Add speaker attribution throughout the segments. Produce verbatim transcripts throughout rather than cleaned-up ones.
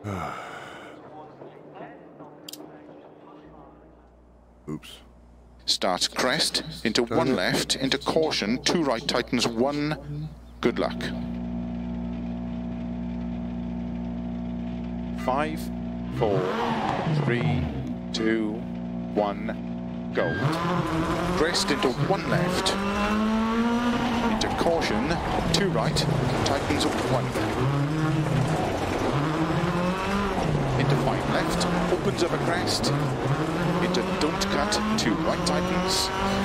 Speaker 1: Oops.
Speaker 2: Starts crest, into one left, into caution, two right, tightens one. Good luck. Five, four, three, two, one, go. Crest into one left, into caution, two right, tightens one. Into five left, opens over crest, into don't cut, two right tightens,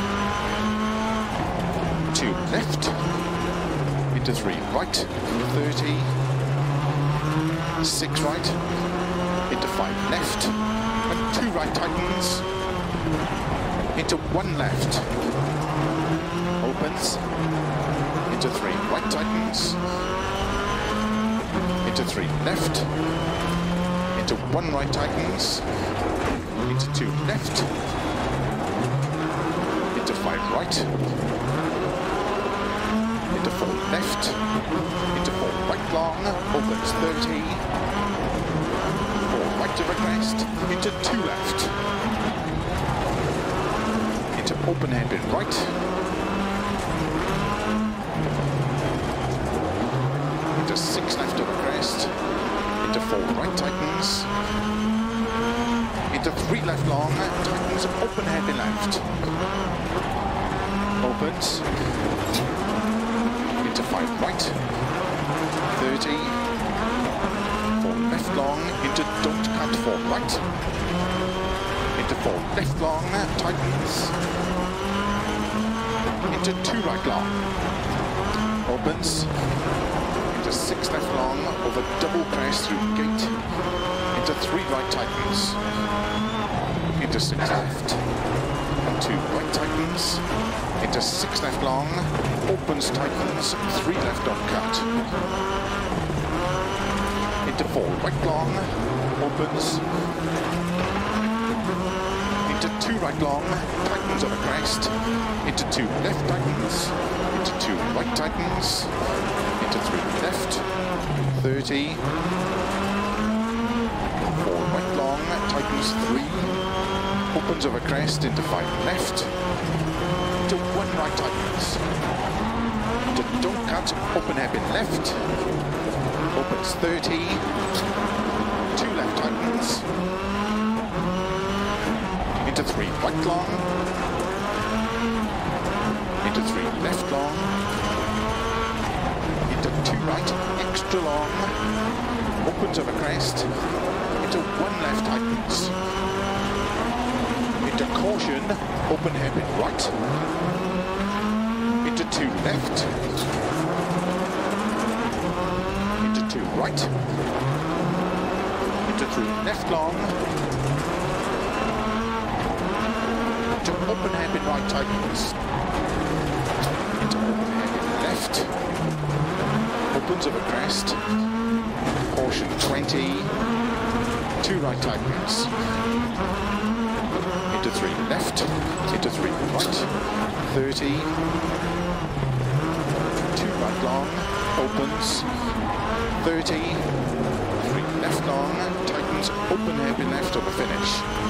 Speaker 2: two left, into three right, thirty, six right, into five left, and two right tightens, into one left, opens, into three right tightens, into three left, into one right tightens, into two left, into five right, into four left, into four right long, opens thirty, four right of a crest, into two left, into open hairpin right, into six left of a crest, into four right tightens, into three left long, tightens open hairpin left, opens, into five right, thirty, four left long, into don't cut four right, into four left long, tightens, into two right long, opens, into six left long, over double crest through gate, into three right tightens, into six left, and two right tightens, into six left long, opens tightens, three left on cut, into four right long, opens, into two right long, tightens over crest, into two left tightens, into two right tightens, into three left, thirty, four right long, tightens three, opens over crest, into five left, into one right tightens, into don't cut, open hairpin left, opens thirty, two left tightens, into three right long, into three left long, into two right, extra long, opens over crest, into one left tightens, into caution, open hairpin right, into two left, into two right, into three left long, into open hairpin right tightens, into open hairpin left, opens over crest, caution twenty, two right tightens, into three left, into three right, thirty, two right long, opens, thirty, three left long, tightens, open hairpin left over finish.